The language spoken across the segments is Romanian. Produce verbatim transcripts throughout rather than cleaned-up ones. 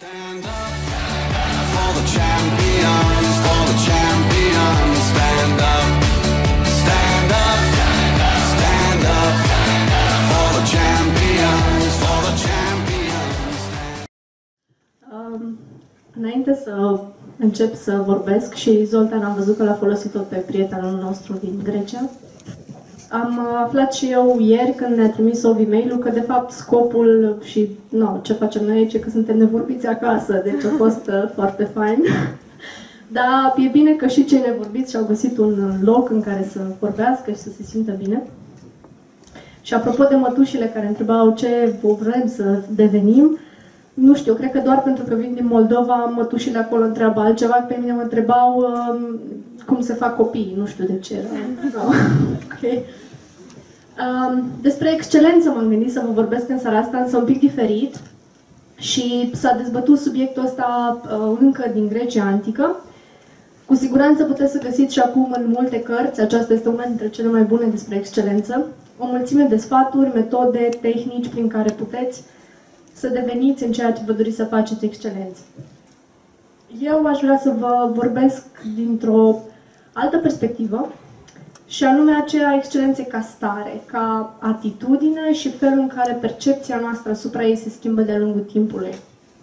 Stand up for the champions, for the champions, stand up, stand up, stand up for the champions, for the champions. Um, înainte să încep să vorbesc, și Zoltan am văzut că l-a folosit tot pe prietenul nostru din Grecia, am aflat și eu ieri când ne-a trimis Ovi mail-ul că de fapt scopul și no, ce facem noi aici e că suntem nevorbiți acasă, deci a fost uh, foarte fain. Dar e bine că și cei nevorbiți și-au găsit un loc în care să vorbească și să se simtă bine. Și apropo de mătușile care întrebau ce vrem să devenim, nu știu, cred că doar pentru că vin din Moldova, mătușile acolo întreabă altceva, pe mine mă întrebau uh, cum se fac copii, nu știu de ce era. No. Okay. Um, despre excelență m-am gândit să vă vorbesc în seara asta, însă un pic diferit. Și s-a dezbătut subiectul ăsta uh, încă din Grecia Antică. Cu siguranță puteți să găsiți și acum în multe cărți, aceasta este una dintre cele mai bune despre excelență, o mulțime de sfaturi, metode, tehnici prin care puteți să deveniți în ceea ce vă doriți să faceți excelenți. Eu aș vrea să vă vorbesc dintr-o altă perspectivă, și anume aceea excelenței ca stare, ca atitudine și felul în care percepția noastră asupra ei se schimbă de-a lungul timpului.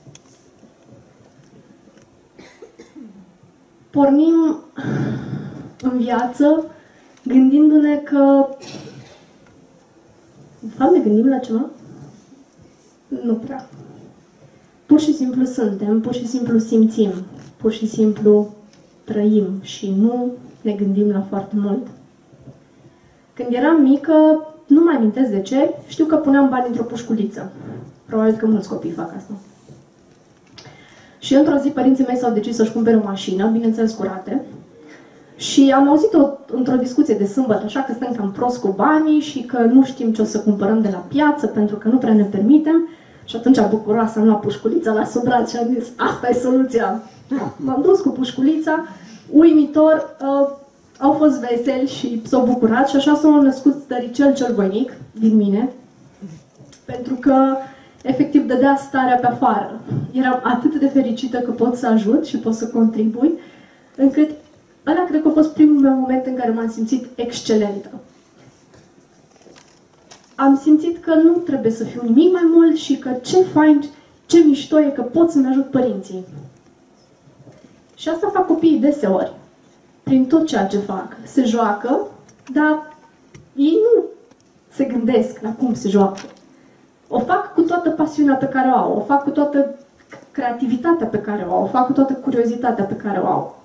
Pornim în viață gândindu-ne că... De fapt, ne gândim la ceva? Nu prea. Pur și simplu suntem, pur și simplu simțim, pur și simplu trăim și nu ne gândim la foarte mult. Când eram mică, nu mai amintesc de ce, știu că puneam bani într-o pușculiță. Probabil că mulți copii fac asta. Și într-o zi părinții mei s-au decis să-și cumpere o mașină, bineînțeles curate, și am auzit-o într-o discuție de sâmbătă, așa că stăm cam prost cu banii și că nu știm ce o să cumpărăm de la piață, pentru că nu prea ne permitem. Și atunci, bucuroasă, am luat pușculița la sub braț și am zis, asta e soluția. M-am dus cu pușculița, uimitor, uh, au fost veseli și s-au bucurat și așa s-a născut stăricel cel voinic din mine, pentru că efectiv dădea starea pe afară. Eram atât de fericită că pot să ajut și pot să contribui, încât ăla cred că a fost primul meu moment în care m-am simțit excelentă. Am simțit că nu trebuie să fiu nimic mai mult și că ce fain, ce mișto e că pot să-mi ajut părinții. Și asta fac copiii deseori, prin tot ceea ce fac. Se joacă, dar ei nu se gândesc la cum se joacă. O fac cu toată pasiunea pe care o au, o fac cu toată creativitatea pe care o au, o fac cu toată curiozitatea pe care o au.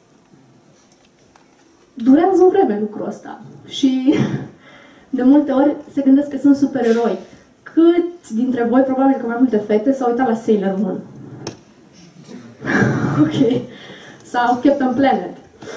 Durează o vreme lucrul ăsta și de multe ori se gândesc că sunt supereroi. Câți dintre voi, probabil că mai multe fete, s-au uitat la Sailor Moon? Ok. Sau Captain Planet.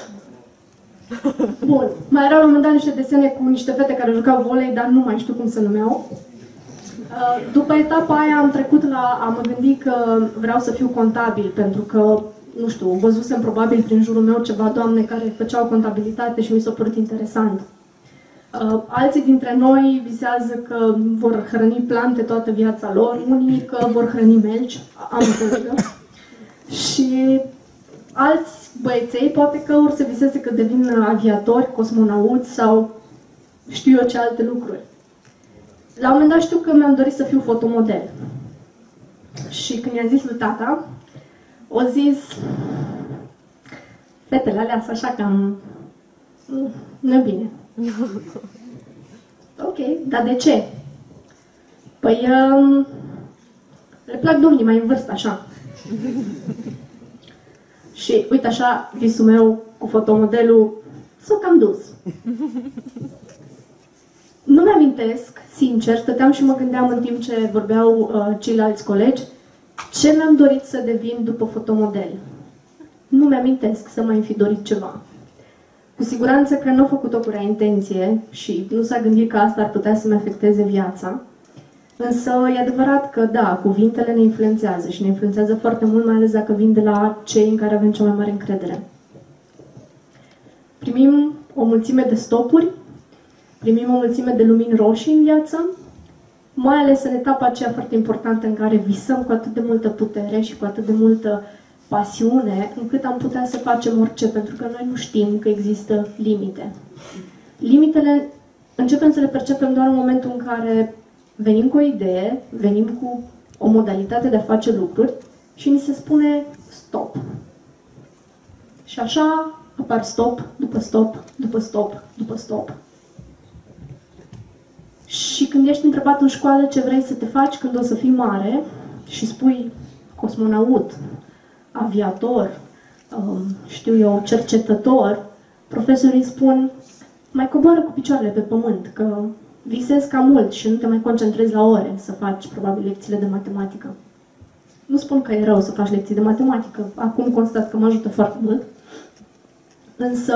Bun. Mai erau la un moment dat niște desene cu niște fete care jucau volei, dar nu mai știu cum se numeau. După etapa aia am trecut la a mă gândi că vreau să fiu contabil, pentru că, nu știu, văzusem probabil prin jurul meu ceva doamne care făceau contabilitate și mi s-a părut interesant. Uh, alții dintre noi visează că vor hrăni plante toată viața lor, unii că vor hrăni melci, am înțelegă. Și alți băieței poate că or să viseze că devin aviatori, cosmonauți sau știu eu ce alte lucruri. La un moment dat știu că mi-am dorit să fiu fotomodel. Și când i-a zis lui tata, o zis, fetele alea sunt așa cam nebine. Ok, dar de ce? Păi, um, le plac domnii mai în vârstă, așa. Și uite așa, visul meu cu fotomodelul s-a cam dus. Nu mi-amintesc, sincer, stăteam și mă gândeam în timp ce vorbeau uh, ceilalți colegi, ce mi-am dorit să devin după fotomodel. Nu mi-amintesc să mai fi dorit ceva. Cu siguranță că nu a făcut-o cu rea intenție și nu s-a gândit că asta ar putea să-mi afecteze viața. Însă e adevărat că, da, cuvintele ne influențează și ne influențează foarte mult, mai ales dacă vin de la cei în care avem cea mai mare încredere. Primim o mulțime de stopuri, primim o mulțime de lumini roșii în viață, mai ales în etapa aceea foarte importantă în care visăm cu atât de multă putere și cu atât de multă pasiune, încât am putea să facem orice, pentru că noi nu știm că există limite. Limitele începem să le percepem doar în momentul în care venim cu o idee, venim cu o modalitate de a face lucruri și ni se spune stop. Și așa apar stop, după stop, după stop, după stop. Și când ești întrebat în școală ce vrei să te faci când o să fii mare și spui cosmonaut, aviator, știu eu, cercetător, profesorii spun mai coboară cu picioarele pe pământ, că visezi cam mult și nu te mai concentrezi la ore să faci probabil lecțiile de matematică. Nu spun că e rău să faci lecții de matematică, acum constat că mă ajută foarte mult, însă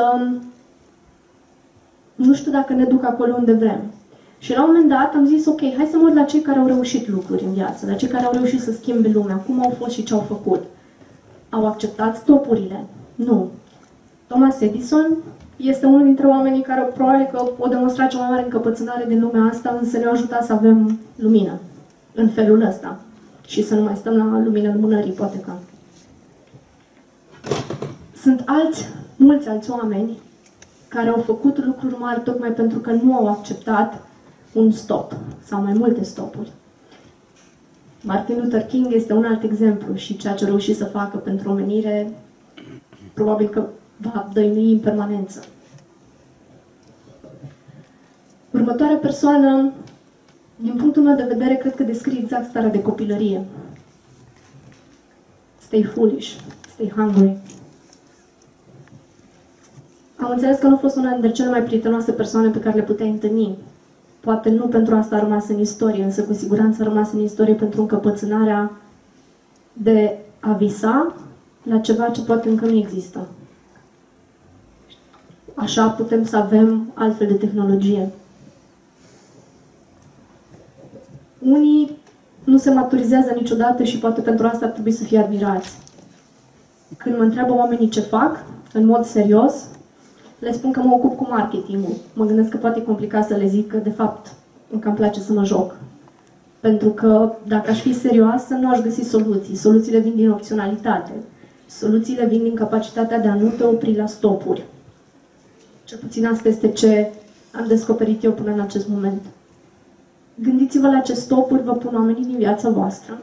nu știu dacă ne duc acolo unde vrem. Și la un moment dat am zis, ok, hai să mă uit la cei care au reușit lucruri în viață, la cei care au reușit să schimbe lumea, cum au fost și ce au făcut. Au acceptat stopurile? Nu. Thomas Edison este unul dintre oamenii care probabil că o demonstrat cea mai mare încăpățânare din lumea asta, însă ne-a ajutat să avem lumină în felul ăsta. Și să nu mai stăm la lumină lumânării, poate că. Sunt alți, mulți alți oameni care au făcut lucruri mari tocmai pentru că nu au acceptat un stop sau mai multe stopuri. Martin Luther King este un alt exemplu și ceea ce a reușit să facă pentru omenire probabil că va dăinui în permanență. Următoarea persoană, din punctul meu de vedere, cred că descrie exact starea de copilărie. Stay foolish, stay hungry. Am înțeles că nu a fost una dintre cele mai prietenoase persoane pe care le puteai întâlni. Poate nu pentru asta a rămas în istorie, însă cu siguranță a rămas în istorie pentru încăpățânarea de a visa la ceva ce poate încă nu există. Așa putem să avem altfel de tehnologie. Unii nu se maturizează niciodată și poate pentru asta ar trebui să fie admirați. Când mă întreabă oamenii ce fac, în mod serios, le spun că mă ocup cu marketingul. Mă gândesc că poate e complicat să le zic că, de fapt, încă îmi place să mă joc. Pentru că, dacă aș fi serioasă, nu aș găsi soluții. Soluțiile vin din opționalitate. Soluțiile vin din capacitatea de a nu te opri la stopuri. Cel puțin asta este ce am descoperit eu până în acest moment. Gândiți-vă la ce stopuri vă pun oamenii din viața voastră.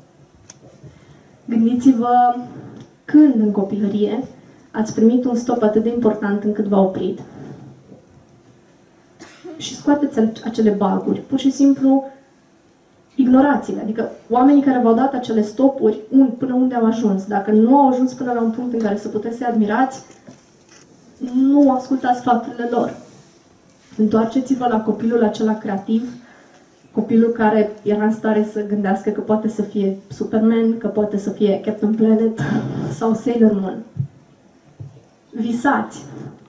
Gândiți-vă când în copilărie ați primit un stop atât de important încât v-a oprit. Și scoateți acele baguri. Pur și simplu ignorați-le. Adică oamenii care v-au dat acele stopuri, un, până unde au ajuns. Dacă nu au ajuns până la un punct în care să puteți să-i admirați, nu ascultați sfaturile lor. Întoarceți-vă la copilul acela creativ, copilul care era în stare să gândească că poate să fie Superman, că poate să fie Captain Planet sau Sailor Moon. Visați.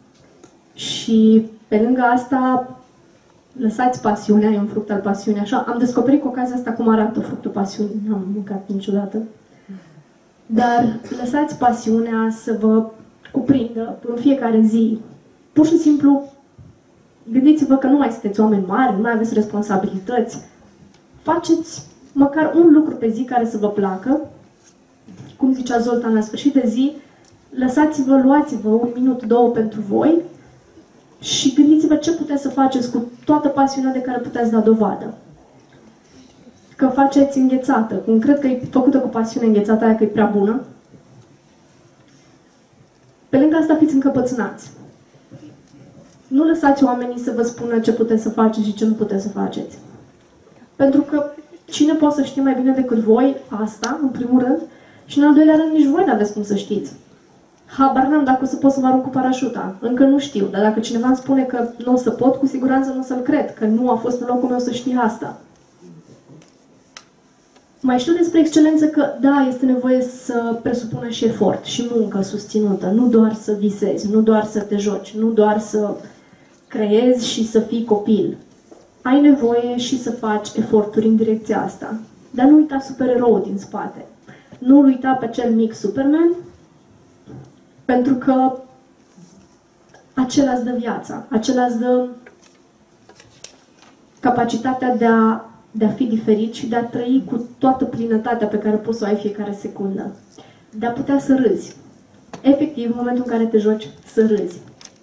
Și pe lângă asta, lăsați pasiunea, e un fruct al pasiunii. Așa, am descoperit cu ocazia asta cum arată fructul pasiunii. Nu am mâncat niciodată. Dar lăsați pasiunea să vă cuprindă în fiecare zi. Pur și simplu, gândiți-vă că nu mai sunteți oameni mari, nu mai aveți responsabilități. Faceți măcar un lucru pe zi care să vă placă. Cum zicea Zoltan, la sfârșit de zi, lăsați-vă, luați-vă un minut, două pentru voi și gândiți-vă ce puteți să faceți cu toată pasiunea de care puteți da dovadă. Că faceți înghețată, cum cred că e făcută cu pasiune înghețată aia că e prea bună. Pe lângă asta fiți încăpățânați. Nu lăsați oamenii să vă spună ce puteți să faceți și ce nu puteți să faceți. Pentru că cine poate să știe mai bine decât voi asta, în primul rând, și în al doilea rând nici voi n-aveți cum să știți. Habar n-am dacă o să pot să vă arunc cu parașuta. Încă nu știu, dar dacă cineva îmi spune că nu o să pot, cu siguranță nu o să-l cred, că nu a fost în locul meu să știe asta. Mai știu despre excelență că, da, este nevoie să presupună și efort și muncă susținută. Nu doar să visezi, nu doar să te joci, nu doar să creezi și să fii copil. Ai nevoie și să faci eforturi în direcția asta. Dar nu uita supereroul din spate. Nu uita pe cel mic Superman, pentru că acela îți dă viața, acela îți dă capacitatea de a de a fi diferit și de a trăi cu toată plinătatea pe care poți să o ai fiecare secundă. De a putea să râzi. Efectiv, în momentul în care te joci, să râzi.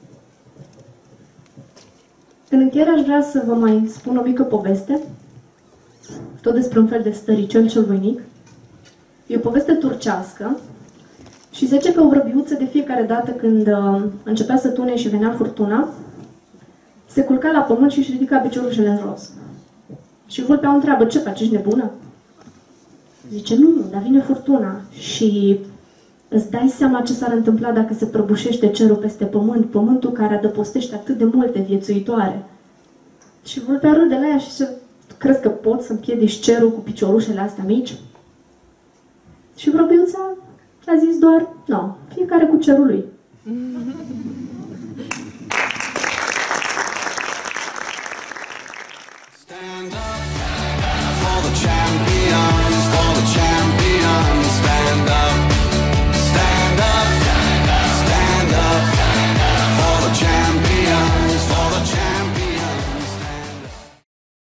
În încheiere aș vrea să vă mai spun o mică poveste, tot despre un fel de stăricel cel voinic. E o poveste turcească și zice că o vrăbiuță de fiecare dată când uh, începea să tune și venea furtuna, se culca la pământ și își ridica piciorușele în jos. Și vulpea o întreabă, ce faci, ești nebună? Zice, nu, dar vine furtuna și îți dai seama ce s-ar întâmpla dacă se prăbușește cerul peste pământ, pământul care adăpostește atât de multe viețuitoare. Și vulpea râde la ea și zice, crezi că poți să împiedici cerul cu piciorușele astea mici? Și vrăbiuța a zis doar, nu, fiecare cu cerul lui.